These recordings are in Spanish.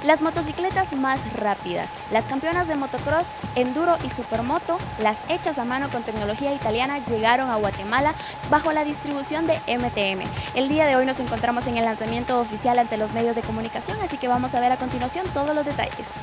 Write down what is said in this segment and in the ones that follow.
Las motocicletas más rápidas, las campeonas de motocross, enduro y supermoto, las hechas a mano con tecnología italiana, llegaron a Guatemala bajo la distribución de MTM. El día de hoy nos encontramos en el lanzamiento oficial ante los medios de comunicación, así que vamos a ver a continuación todos los detalles.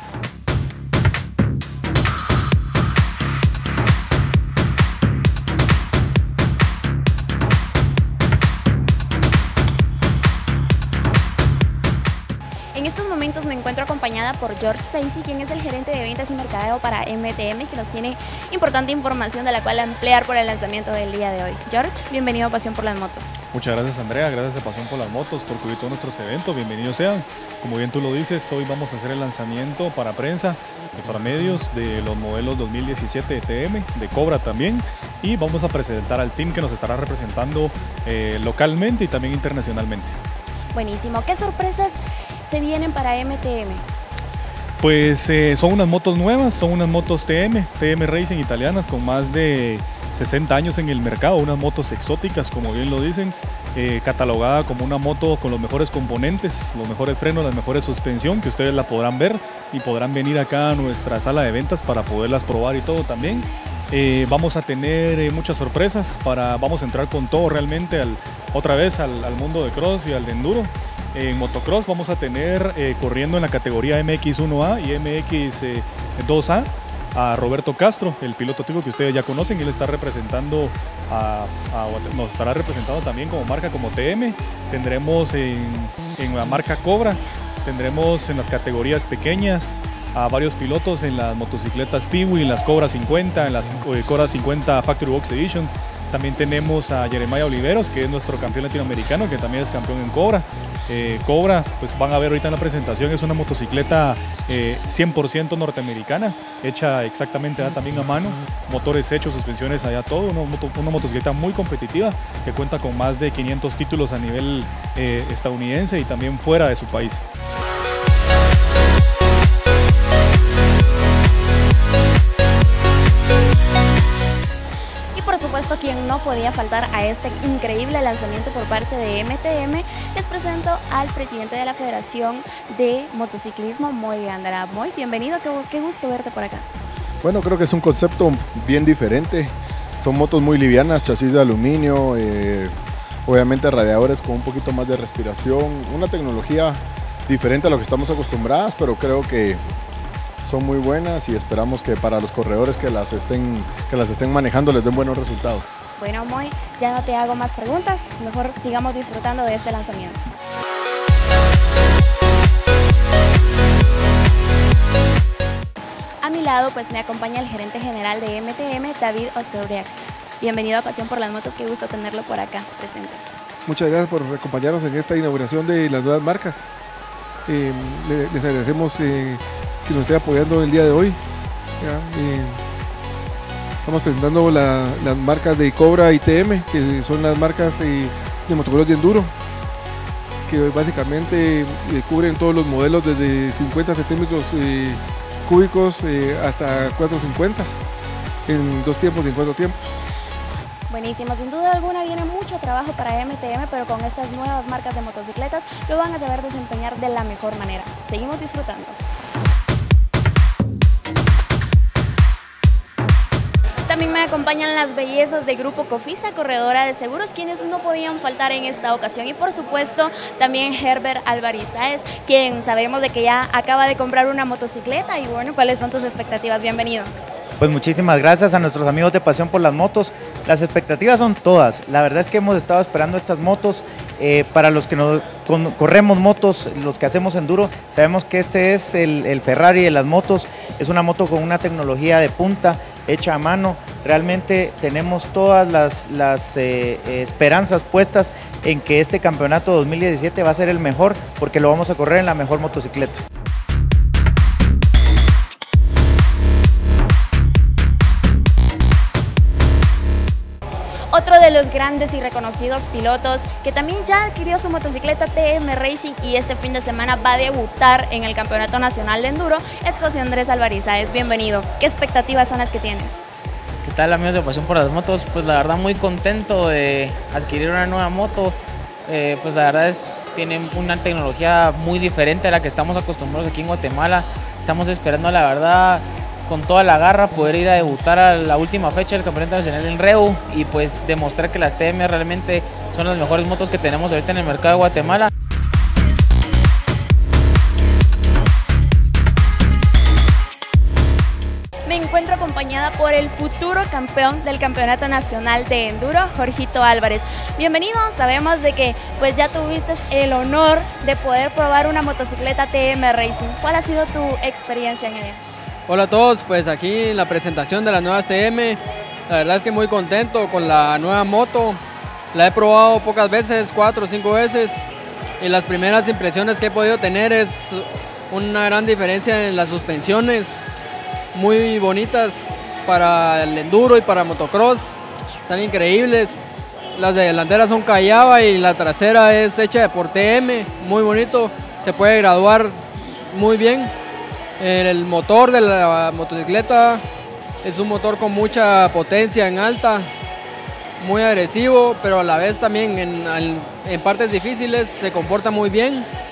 En estos momentos me encuentro acompañada por George Paisy, quien es el gerente de ventas y mercadeo para MTM, que nos tiene importante información de la cual emplear por el lanzamiento del día de hoy. George, bienvenido a Pasión por las Motos. Muchas gracias, Andrea, gracias a Pasión por las Motos por cubrir todos nuestros eventos, bienvenidos sean. Como bien tú lo dices, hoy vamos a hacer el lanzamiento para prensa y para medios de los modelos 2017 de TM, de Cobra también, y vamos a presentar al team que nos estará representando localmente y también internacionalmente. Buenísimo, ¿qué sorpresas se vienen para MTM? Pues son unas motos nuevas, son unas motos TM Racing italianas con más de 60 años en el mercado, unas motos exóticas, como bien lo dicen, catalogada como una moto con los mejores componentes, los mejores frenos, la mejor suspensión, que ustedes la podrán ver y podrán venir acá a nuestra sala de ventas para poderlas probar y todo también. Vamos a tener muchas sorpresas, vamos a entrar con todo realmente otra vez al mundo de cross y al de enduro. En motocross vamos a tener corriendo en la categoría MX1A y MX2A a Roberto Castro, el piloto tipo que ustedes ya conocen. Él está representando nos estará representando también como marca como TM. Tendremos en la marca Cobra, tendremos en las categorías pequeñas a varios pilotos en las motocicletas Piwi, en las Cobra 50, en las Cobra 50 Factory Box Edition. También tenemos a Jeremiah Oliveros, que es nuestro campeón latinoamericano, que también es campeón en Cobra. Cobra, pues van a ver ahorita en la presentación, es una motocicleta 100% norteamericana, hecha exactamente también a mano, motores hechos, suspensiones allá, todo, una motocicleta muy competitiva que cuenta con más de 500 títulos a nivel estadounidense y también fuera de su país. Por supuesto, quien no podía faltar a este increíble lanzamiento por parte de MTM, les presento al presidente de la Federación de Motociclismo, Moy Gándara. Moy, bienvenido, qué gusto verte por acá. Bueno, creo que es un concepto bien diferente. Son motos muy livianas, chasis de aluminio, obviamente radiadores con un poquito más de respiración, una tecnología diferente a lo que estamos acostumbrados, pero creo que son muy buenas y esperamos que para los corredores que las estén manejando les den buenos resultados. Bueno, Moy, ya no te hago más preguntas, mejor sigamos disfrutando de este lanzamiento. A mi lado pues me acompaña el gerente general de MTM, David Ostrobriac. Bienvenido a Pasión por las Motos, qué gusto tenerlo por acá presente. Muchas gracias por acompañarnos en esta inauguración de las nuevas marcas. Les agradecemos que nos esté apoyando el día de hoy. Estamos presentando las marcas de Cobra y TM, que son las marcas de motocross de enduro, que básicamente cubren todos los modelos desde 50 centímetros cúbicos hasta 450 en 2 tiempos y en 4 tiempos. Buenísimo, sin duda alguna viene mucho trabajo para MTM, pero con estas nuevas marcas de motocicletas lo van a saber desempeñar de la mejor manera. Seguimos disfrutando. También me acompañan las bellezas de Grupo Cofisa, corredora de seguros, quienes no podían faltar en esta ocasión. Y por supuesto también Herbert Alvarizáez, quien sabemos de que ya acaba de comprar una motocicleta. Y bueno, ¿cuáles son tus expectativas? Bienvenido. Pues muchísimas gracias a nuestros amigos de Pasión por las Motos. Las expectativas son todas. La verdad es que hemos estado esperando estas motos. Para los que corremos motos, los que hacemos enduro, sabemos que este es el Ferrari de las motos. Es una moto con una tecnología de punta, hecha a mano. Realmente tenemos todas las esperanzas puestas en que este campeonato 2017 va a ser el mejor, porque lo vamos a correr en la mejor motocicleta. Otro de los grandes y reconocidos pilotos que también ya adquirió su motocicleta TM Racing y este fin de semana va a debutar en el Campeonato Nacional de Enduro es José Andrés Alvarizáez. Bienvenido. ¿Qué expectativas son las que tienes? ¿Qué tal, amigos de Pasión por las Motos? Pues la verdad muy contento de adquirir una nueva moto. pues la verdad tienen una tecnología muy diferente a la que estamos acostumbrados aquí en Guatemala. Estamos esperando, la verdad, con toda la garra poder ir a debutar a la última fecha del Campeonato Nacional en REU y pues demostrar que las TM realmente son las mejores motos que tenemos ahorita en el mercado de Guatemala. Me encuentro acompañada por el futuro campeón del Campeonato Nacional de Enduro, Jorgito Álvarez. Bienvenido, sabemos de que pues ya tuviste el honor de poder probar una motocicleta TM Racing. ¿Cuál ha sido tu experiencia en ella? Hola a todos, pues aquí en la presentación de las nuevas TM, la verdad es que muy contento con la nueva moto. La he probado pocas veces, 4 o 5 veces, y las primeras impresiones que he podido tener es una gran diferencia en las suspensiones, muy bonitas para el enduro y para motocross, están increíbles. Las delanteras son Callaba y la trasera es hecha por TM, muy bonito, se puede graduar muy bien. El motor de la motocicleta es un motor con mucha potencia en alta, muy agresivo, pero a la vez también en partes difíciles se comporta muy bien.